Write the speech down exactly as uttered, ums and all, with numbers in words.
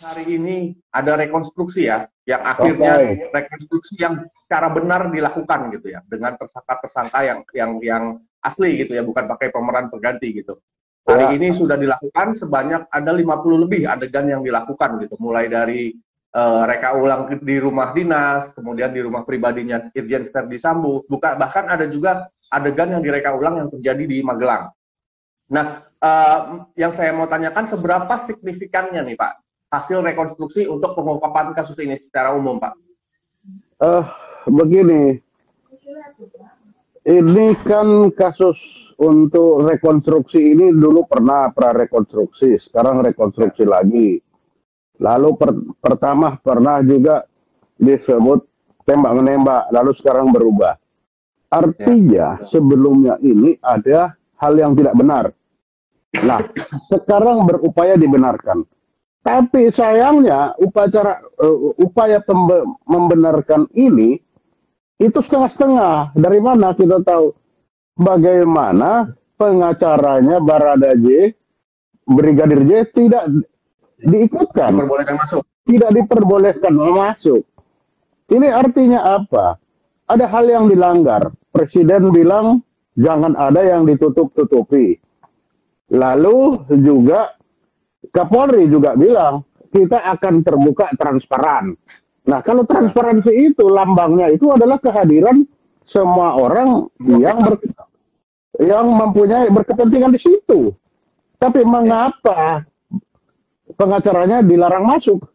hari ini ada rekonstruksi ya, yang akhirnya Okay. rekonstruksi yang secara benar dilakukan gitu ya, dengan tersangka-tersangka yang yang yang asli gitu ya, bukan pakai pemeran pengganti gitu. Hari Ya. ini sudah dilakukan sebanyak ada lima puluh lebih adegan yang dilakukan gitu, mulai dari uh, reka ulang di rumah dinas, kemudian di rumah pribadinya Irjen Verdi Sambo, bukan, bahkan ada juga adegan yang direka ulang yang terjadi di Magelang. Nah, uh, yang saya mau tanyakan seberapa signifikannya nih Pak hasil rekonstruksi untuk pengungkapan kasus ini secara umum Pak? Uh, begini, ini kan kasus untuk rekonstruksi ini dulu pernah pra-rekonstruksi, sekarang rekonstruksi ya. Lagi. Lalu per, pertama pernah juga disebut tembak-menembak, lalu sekarang berubah. Artinya ya. Sebelumnya ini ada hal yang tidak benar. Nah, sekarang berupaya dibenarkan. Tapi sayangnya upacara uh, upaya membenarkan ini itu setengah-setengah. Dari mana kita tahu? Bagaimana pengacaranya Barada J, Brigadir J tidak diikutkan, diperbolehkan masuk. Tidak diperbolehkan masuk. Ini artinya apa? Ada hal yang dilanggar. Presiden bilang jangan ada yang ditutup-tutupi. Lalu juga Kapolri juga bilang kita akan terbuka transparan. Nah, kalau transparansi itu lambangnya itu adalah kehadiran semua orang yang ber, yang mempunyai berkepentingan di situ. Tapi mengapa pengacaranya dilarang masuk?